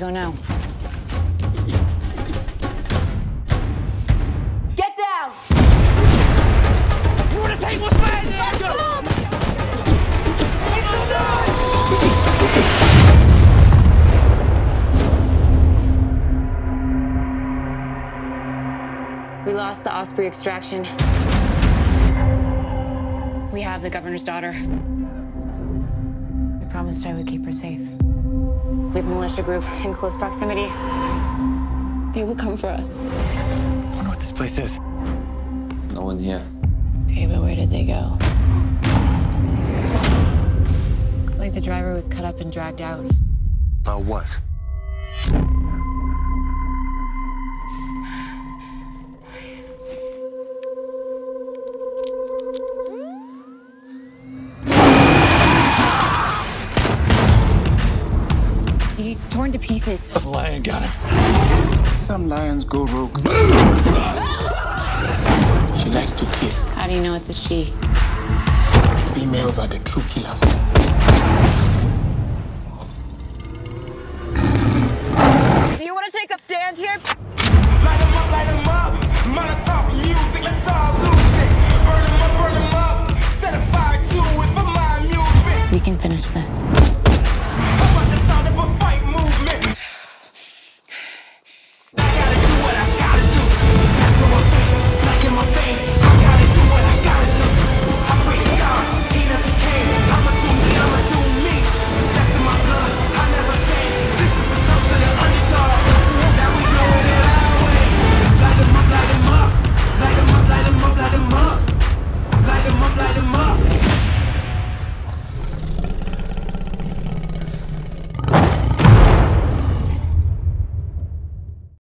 go now. Get down! You wanna take what's mine? Let's go! We lost the Osprey extraction. We have the governor's daughter. I promised I would keep her safe. We have a militia group in close proximity. They will come for us. I wonder what this place is. No one here. Okay, but where did they go? Looks like the driver was cut up and dragged out. About what? He's torn to pieces. The lion got him. Some lions go rogue. She likes to kill. How do you know it's a she? Females are the true killers. Do you want to take a stand here?